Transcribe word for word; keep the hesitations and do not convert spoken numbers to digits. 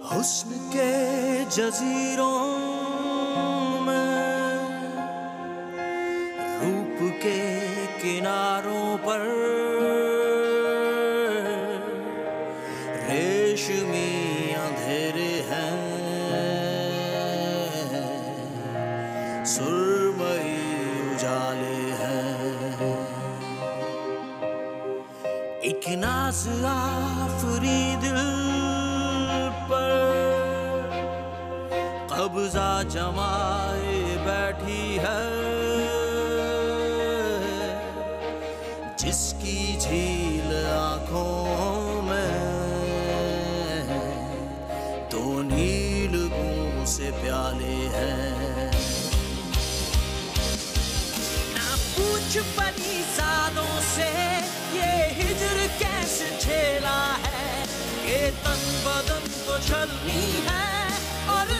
हुस्न के जजीरों में, रूप के किनारों पर रेशमी अंधेरे हैं, सुरमई उजाले हैं। एक नाज़ आफरी दिल पर कब्जा जमाए बैठी है, जिसकी झील आंखों में दो नील गूं से प्याले हैं। ना पूछ परीज़ादों से ये हिजर कैसे झेला है, ये तन बदन तो छलनी है और